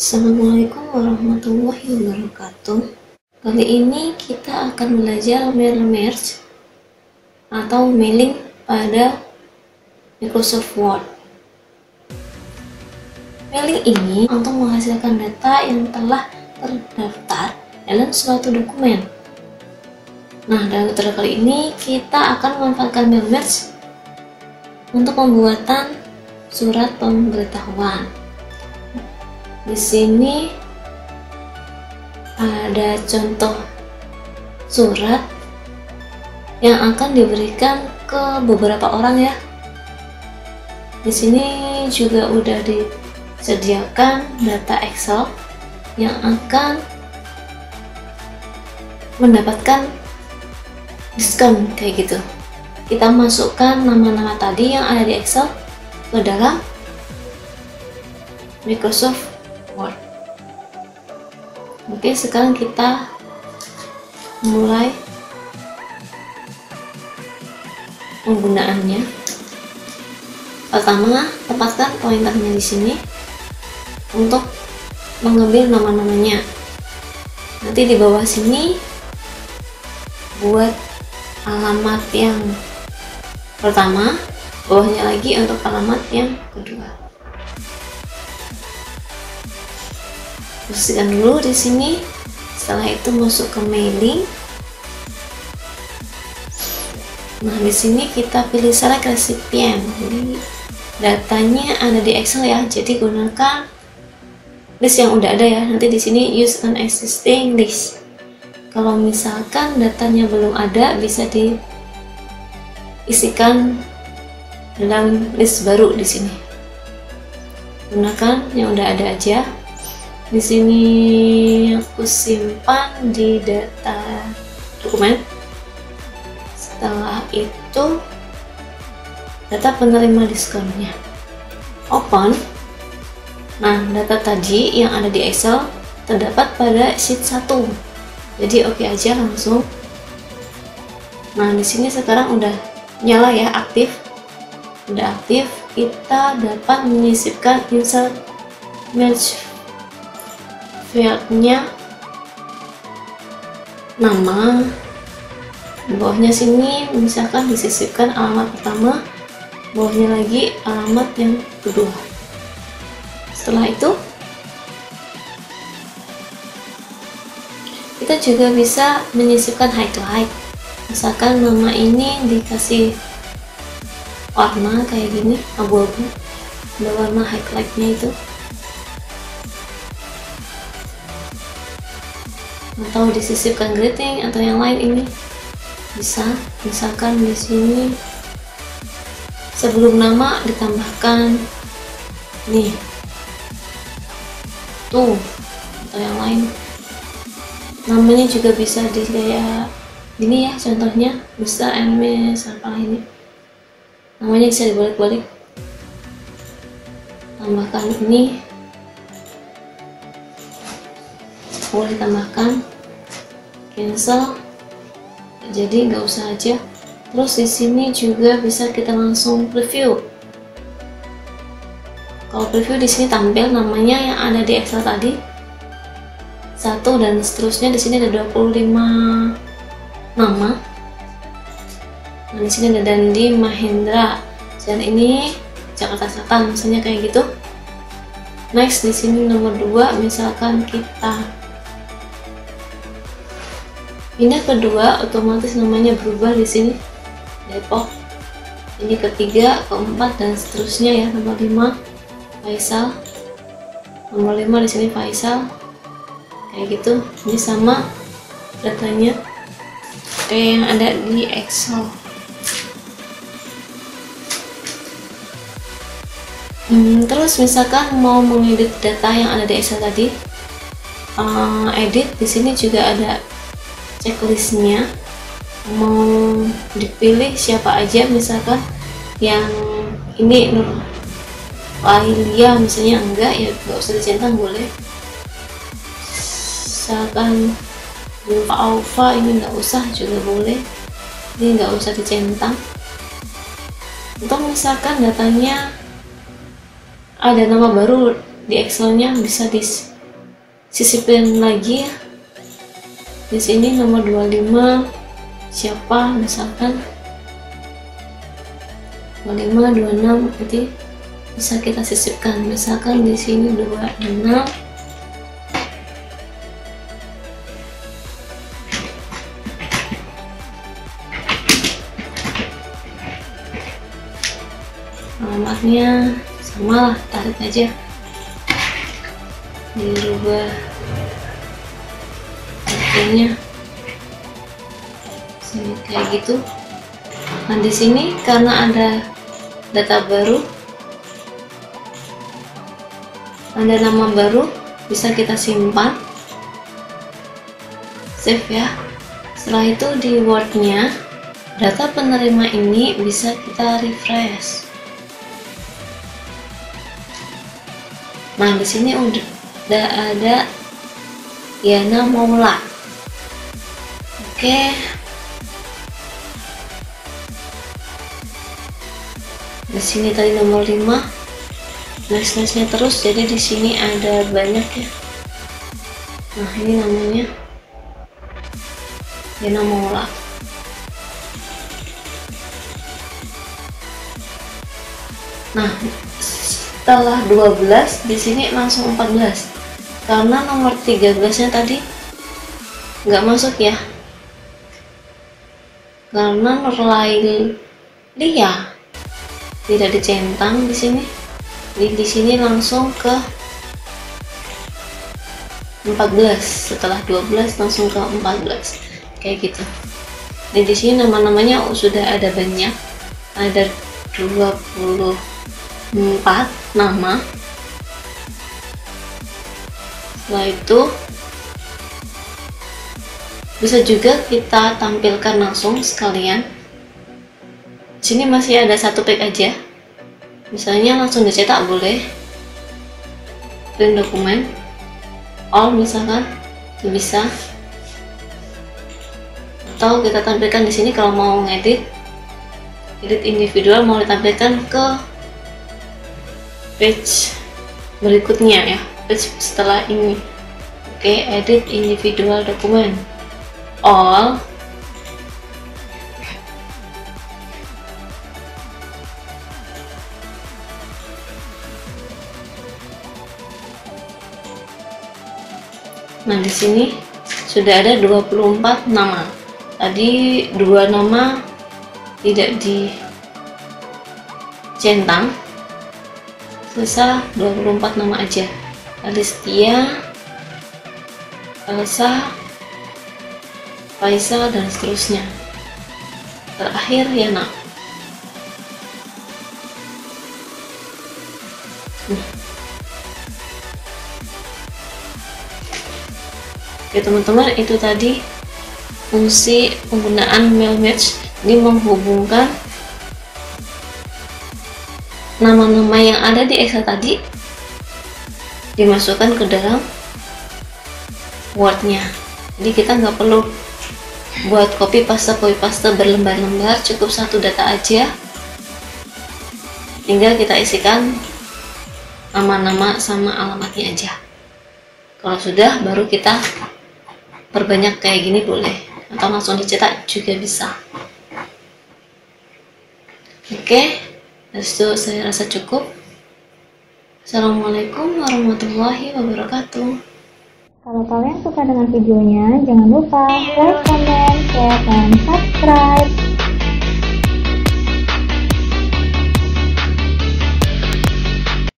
Assalamualaikum warahmatullahi wabarakatuh. Kali ini kita akan belajar mail merge atau mailing pada Microsoft Word. Mailing ini untuk menghasilkan data yang telah terdaftar dalam suatu dokumen. Nah, dalam tutorial kali ini kita akan memanfaatkan mail merge untuk pembuatan surat pemberitahuan. Di sini ada contoh surat yang akan diberikan ke beberapa orang ya. Di sini juga udah disediakan data Excel yang akan mendapatkan diskon kayak gitu. Kita masukkan nama-nama tadi yang ada di Excel ke dalam Microsoft Word. Oke, sekarang kita mulai penggunaannya. Pertama, tempatkan pointernya di sini untuk mengambil nama-namanya. Nanti di bawah sini buat alamat yang pertama, bawahnya lagi untuk alamat yang kedua. Posisikan dulu di sini. Setelah itu masuk ke mailing. Nah, di sini kita pilih select recipient. Jadi datanya ada di Excel ya. Jadi gunakan list yang udah ada ya. Nanti di sini use an existing list. Kalau misalkan datanya belum ada, bisa diisikan dalam list baru di sini. Gunakan yang udah ada aja. Di sini aku simpan di data dokumen. Setelah itu data penerima diskonnya. Open. Nah, data tadi yang ada di Excel terdapat pada sheet 1. Jadi oke aja langsung. Nah, di sini sekarang udah nyala ya, aktif. Udah aktif, kita dapat menyisipkan insert merge fieldnya, nama, di bawahnya sini misalkan disisipkan alamat pertama, bawahnya lagi alamat yang kedua. Setelah itu kita juga bisa menyisipkan highlight. Misalkan nama ini dikasih warna kayak gini, abu-abu, ada warna highlightnya itu, atau disisipkan greeting atau yang lain. Ini bisa, misalkan di sini sebelum nama ditambahkan nih tuh atau yang lain. Namanya juga bisa di kayak gini ya, contohnya bisa MS apa ini, namanya bisa dibalik-balik. Tambahkan ini, boleh tambahkan, cancel, jadi nggak usah aja. Terus di sini juga bisa kita langsung preview. Kalau preview di sini tampil namanya yang ada di Excel tadi 1 dan seterusnya. Di sini ada 25 nama. Nah, di sini ada Dandi Mahendra dan ini Jakarta Selatan, misalnya kayak gitu. Next, di sini nomor 2 misalkan kita pindah kedua, otomatis namanya berubah di sini Depok. Ini ketiga, keempat dan seterusnya ya. Nomor 5 Faisal, nomor 5 di sini Faisal, kayak gitu. Ini sama datanya kayak yang ada di Excel. Terus misalkan mau mengedit data yang ada di Excel tadi, edit, di sini juga ada checklistnya, mau dipilih siapa aja. Misalkan yang ini Nur Lahilia misalnya, enggak ya, nggak usah dicentang, boleh. Misalkan Zulfa Aufa, ini nggak usah juga boleh, ini nggak usah dicentang. Untuk misalkan datanya ada nama baru di Excelnya, bisa sisipin lagi ya. Di sini nomor 25 siapa, misalkan 25, 26, nanti bisa kita sisipkan. Misalkan di sini 26, alamatnya sama lah, tarik aja, dirubah artinya sini kayak gitu. Nah di sini karena ada data baru, ada nama baru, bisa kita simpan, save ya. Setelah itu di Word-nya data penerima ini bisa kita refresh. Nah di sini udah ada Yana Maula. Oke. Di sini tadi nomor 5, next-nya terus, jadi di sini ada banyak ya. Nah ini namanya Yana Maula. Nah setelah 12 di sini langsung 14 karena nomor 13-nya tadi nggak masuk ya, karena Nurlailia tidak dicentang di sini. Di sini langsung ke 14, setelah 12 langsung ke 14 kayak gitu. Dan di sini nama-namanya sudah ada banyak, ada 24 nama. Setelah itu bisa juga kita tampilkan langsung sekalian. Di sini masih ada satu page aja, misalnya langsung dicetak boleh, print dokumen all misalkan itu bisa, atau kita tampilkan di sini kalau mau ngedit, edit individual mau ditampilkan ke page berikutnya ya, page setelah ini. Oke, edit individual dokumen all. Nah di sini sudah ada 24 nama. Tadi 2 nama tidak dicentang, sisa 24 nama aja. Alistia, Elsa, Faisal, dan seterusnya. Terakhir Yana. Oke teman-teman, itu tadi fungsi penggunaan mail match. Ini menghubungkan nama-nama yang ada di Excel tadi dimasukkan ke dalam Word-nya. Jadi kita nggak perlu buat copy paste berlembar-lembar, cukup satu data aja, tinggal kita isikan nama-nama sama alamatnya aja. Kalau sudah, baru kita perbanyak kayak gini boleh, atau langsung dicetak juga bisa. Oke, itu saya rasa cukup. Assalamualaikum warahmatullahi wabarakatuh. Kalau kalian suka dengan videonya, jangan lupa like, comment, share, dan subscribe.